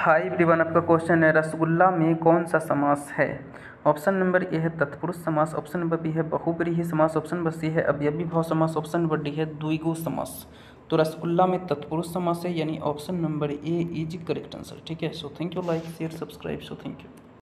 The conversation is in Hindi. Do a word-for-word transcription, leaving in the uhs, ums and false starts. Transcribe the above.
हाय एवरीवन, आपका क्वेश्चन है रसगुल्ला में कौन सा समास है। ऑप्शन नंबर ए है तत्पुरुष समास, ऑप्शन नंबर बी है बहुब्रीहि समास, ऑप्शन नंबर सी है अवयवी भाव समास, ऑप्शन नंबर डी है द्विगु समास। तो रसगुल्ला में तत्पुरुष समास है, यानी option number A is correct answer. ठीक है, so thank you, like share subscribe, so thank you.